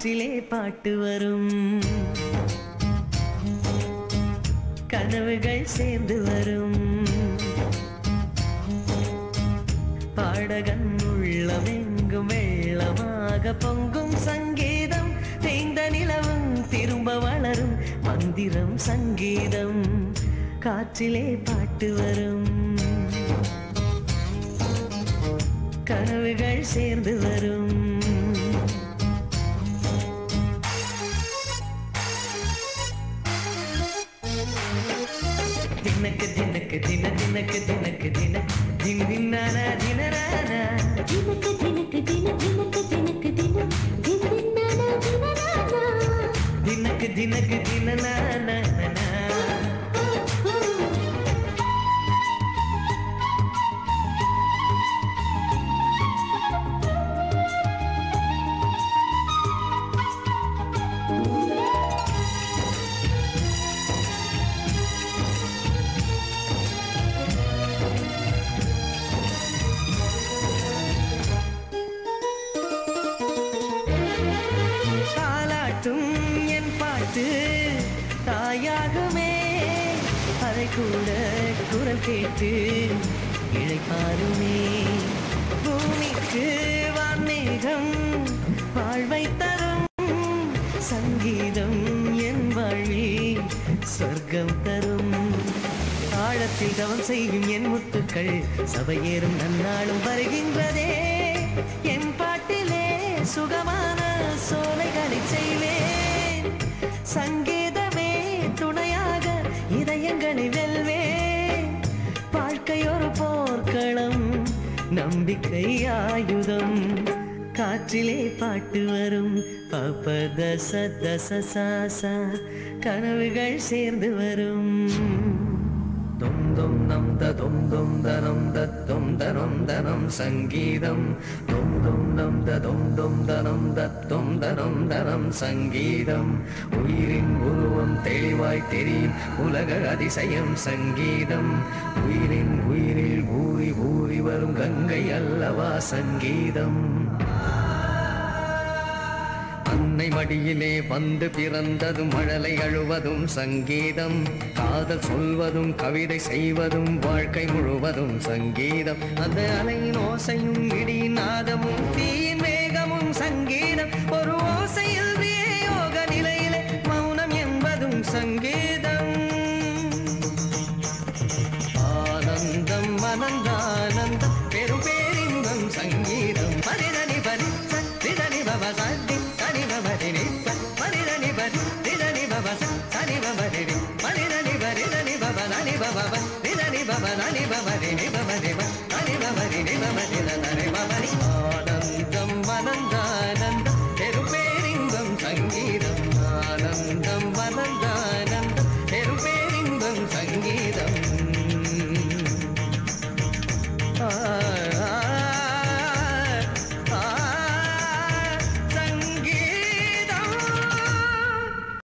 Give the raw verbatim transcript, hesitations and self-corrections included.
காற்றிலே பாட்டு வரும் கனவுகள் சேர்ந்து வரும் பாடகன் உள்ளமெங்கும் வெள்ளமாக பொங்கும் சங்கீதம் தேய்ந்த நிலவும் திரும்ப வளரும் மந்திரம் சங்கீதம் காற்றிலே பாட்டு வரும் கனவுகள் சேர்ந்து வரும் தினக்கு தினக்கு தின தினக்கு தினக்கு தின தின தின்னான தினரான தினக்கு தினக்கு தின தினக்கு தினக்கு தின தின தின்னான தினரான தினக்கு தினக்கு தினனான என் பாட்டு தாயாகுமே அதை கூட குரல் கேட்டு இழைப்பாருமே பூமிக்கு வான்மேகம் வாழ்வை தரும் சங்கீதம் என் வாழ்வில் சொர்க்கம் தரும் ஆழத்தில் தவம் செய்யும் என் முத்துக்கள் சபையேறும் நன்னாளும் வருகின்றதே என் பாட்டிலே சுகமான சோலைகளை செய்வேன் சங்கீதமே துணையாக இதயங்களை வெல்வேன் வாழ்க்கை ஒரு போர்க்களம் நம்பிக்கை ஆயுதம் காற்றிலே பாட்டு வரும் பப தச தச சாசா கனவுகள் சேர்ந்து வரும் தொம் தொம் நம் த தொம் தொம் தனம் தத்தும் தனம் தனம் சங்கீதம் தொம் தொம் நம் த தொம் தொம் தனம் தத்தும் தனம் தனம் சங்கீதம் உயிரின் உருவம் தெளிவாய் தெரியும் உலக அதிசயம் சங்கீதம் உயிரின் உயிரில் ஊறி ஊறி வரும் கங்கை அல்லவா சங்கீதம் அன்னை மடியிலே வந்து பிறந்ததும் மழலை அழுவதும் சங்கீதம் காதல் சொல்வதும் கவிதை செய்வதும் வாழ்க்கை முழுவதும் சங்கீதம் அந்த அலையின் ஓசையும் இடியின் நாதமும் தீயின் வேகமும் சங்கீதம் ஒரு ஓசையில் யோக நிலையிலே மௌனம் என்பதும் சங்கீதம் ஆனந்தம் அனந்தானந்தம் பெரும் பேரின்பம் சங்கீதம் பரிதனி பரிச திதனி பவசாத்தி தனி பவரினி பரிதனி பரி திதனி பவச தனி பவரினி பரிதனி பரிதனி பவனி பவ திதனி பவனி பவரினி பவரிவ தனி பவரினி பவரின